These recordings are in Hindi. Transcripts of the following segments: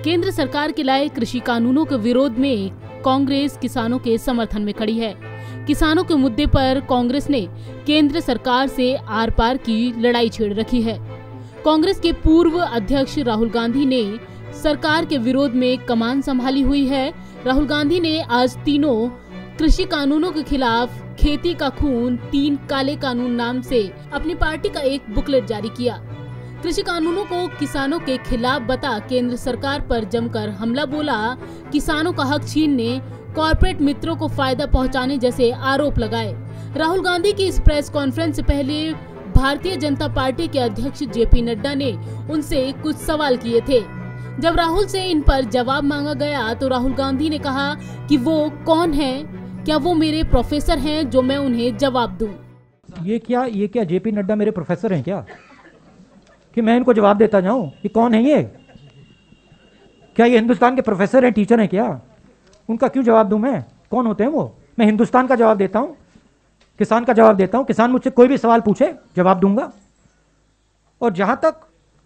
केंद्र सरकार के लाए कृषि कानूनों के विरोध में कांग्रेस किसानों के समर्थन में खड़ी है। किसानों के मुद्दे पर कांग्रेस ने केंद्र सरकार से आर पार की लड़ाई छेड़ रखी है। कांग्रेस के पूर्व अध्यक्ष राहुल गांधी ने सरकार के विरोध में कमान संभाली हुई है। राहुल गांधी ने आज तीनों कृषि कानूनों के खिलाफ खेती का खून 3 काले कानून नाम से अपनी पार्टी का एक बुकलेट जारी किया। कृषि कानूनों को किसानों के खिलाफ बता केंद्र सरकार पर जमकर हमला बोला, किसानों का हक छीनने, कॉर्पोरेट मित्रों को फायदा पहुंचाने जैसे आरोप लगाए। राहुल गांधी की इस प्रेस कॉन्फ्रेंस से पहले भारतीय जनता पार्टी के अध्यक्ष जेपी नड्डा ने उनसे कुछ सवाल किए थे। जब राहुल से इन पर जवाब मांगा गया तो राहुल गांधी ने कहा कि वो कौन है, क्या वो मेरे प्रोफेसर हैं जो मैं उन्हें जवाब दूं? ये क्या जेपी नड्डा मेरे प्रोफेसर हैं क्या कि मैं इनको जवाब देता जाऊं? ये कौन है ये? क्या ये हिंदुस्तान के प्रोफेसर हैं, टीचर हैं क्या? उनका क्यों जवाब दूं मैं? कौन होते हैं वो? मैं हिंदुस्तान का जवाब देता हूं, किसान का जवाब देता हूं। किसान मुझसे कोई भी सवाल पूछे जवाब दूंगा। और जहां तक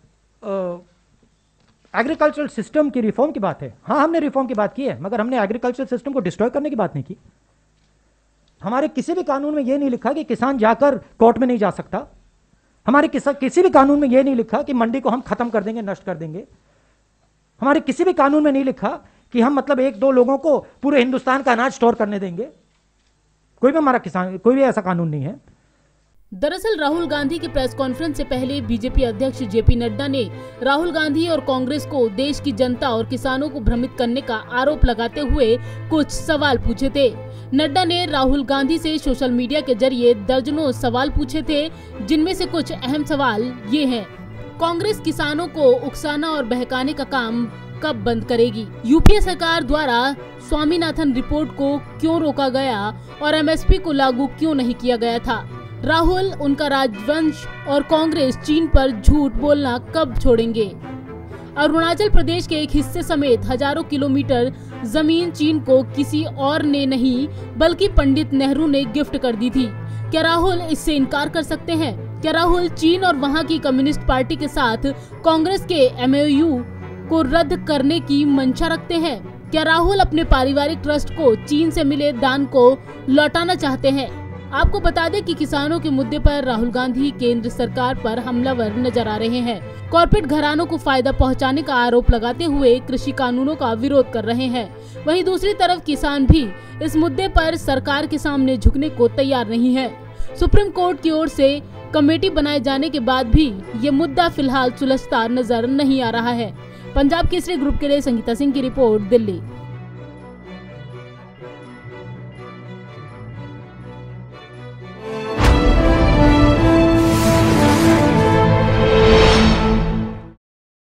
एग्रीकल्चरल सिस्टम की रिफॉर्म की बात है, हाँ हमने रिफॉर्म की बात की है, मगर हमने एग्रीकल्चरल सिस्टम को डिस्ट्रॉय करने की बात नहीं की। हमारे किसी भी कानून में यह नहीं लिखा कि किसान जाकर कोर्ट में नहीं जा सकता। हमारे किसी भी कानून में यह नहीं लिखा कि मंडी को हम खत्म कर देंगे, नष्ट कर देंगे। हमारे किसी भी कानून में नहीं लिखा कि हम मतलब 1-2 लोगों को पूरे हिंदुस्तान का अनाज स्टोर करने देंगे। कोई भी ऐसा कानून नहीं है। दरअसल राहुल गांधी की प्रेस कॉन्फ्रेंस से पहले बीजेपी अध्यक्ष जेपी नड्डा ने राहुल गांधी और कांग्रेस को देश की जनता और किसानों को भ्रमित करने का आरोप लगाते हुए कुछ सवाल पूछे थे। नड्डा ने राहुल गांधी से सोशल मीडिया के जरिए दर्जनों सवाल पूछे थे, जिनमें से कुछ अहम सवाल ये हैं। कांग्रेस किसानों को उकसाना और बहकाने का काम कब बंद करेगी? यूपीए सरकार द्वारा स्वामीनाथन रिपोर्ट को क्यों रोका गया और एमएसपी को लागू क्यों नहीं किया गया था? राहुल उनका राजवंश और कांग्रेस चीन पर झूठ बोलना कब छोड़ेंगे? अरुणाचल प्रदेश के एक हिस्से समेत हजारों किलोमीटर जमीन चीन को किसी और ने नहीं बल्कि पंडित नेहरू ने गिफ्ट कर दी थी। क्या राहुल इससे इनकार कर सकते हैं? क्या राहुल चीन और वहां की कम्युनिस्ट पार्टी के साथ कांग्रेस के एमओयू को रद्द करने की मंशा रखते हैं? क्या राहुल अपने पारिवारिक ट्रस्ट को चीन से मिले दान को लौटाना चाहते हैं? आपको बता दें कि किसानों के मुद्दे पर राहुल गांधी केंद्र सरकार पर हमलावर नजर आ रहे हैं। कॉर्पोरेट घरानों को फायदा पहुंचाने का आरोप लगाते हुए कृषि कानूनों का विरोध कर रहे हैं। वहीं दूसरी तरफ किसान भी इस मुद्दे पर सरकार के सामने झुकने को तैयार नहीं है। सुप्रीम कोर्ट की ओर से कमेटी बनाए जाने के बाद भी ये मुद्दा फिलहाल सुलझता नजर नहीं आ रहा है। पंजाब केसरी ग्रुप के लिए संगीता सिंह की रिपोर्ट, दिल्ली।